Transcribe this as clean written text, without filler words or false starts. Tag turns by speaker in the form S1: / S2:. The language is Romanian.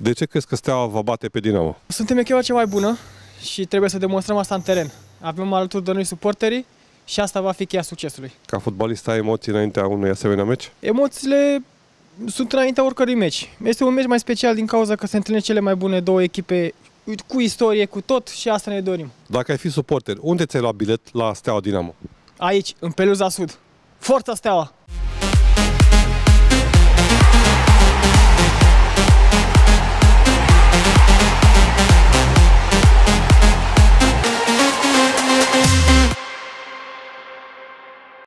S1: De ce crezi că Steaua va bate pe Dinamo?
S2: Suntem echipa cea mai bună și trebuie să demonstrăm asta în teren. Avem alături de noi suporterii și asta va fi cheia succesului.
S1: Ca fotbalist ai emoții înaintea unui asemenea meci?
S2: Emoțiile sunt înaintea oricărui meci. Este un meci mai special din cauza că se întâlnesc cele mai bune două echipe cu istorie, cu tot și asta ne dorim.
S1: Dacă ai fi suporter, unde ți-ai luat bilet la Steaua Dinamo?
S2: Aici, în Peluza Sud. Forța Steaua!